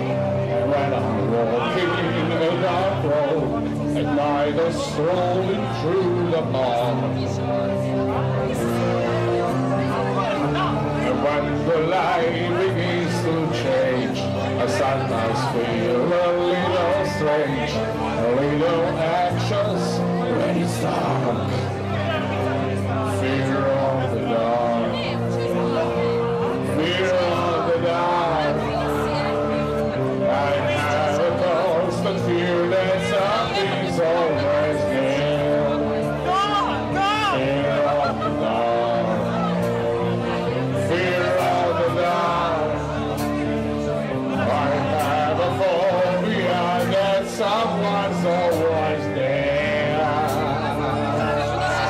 And when I'm walking a dark road, at night or strolling through the park, and when the light begins to change, I sometimes feel a little strange, a little anxious when it's dark. Fear of the dark, fear of the dark. I have a constant fear that something's always there. Fear of the dark, fear of the dark. I have a phobia that someone's always there.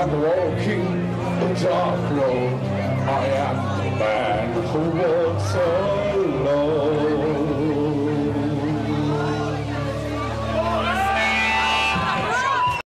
I'm walking the dark road. I am the man who walks alone.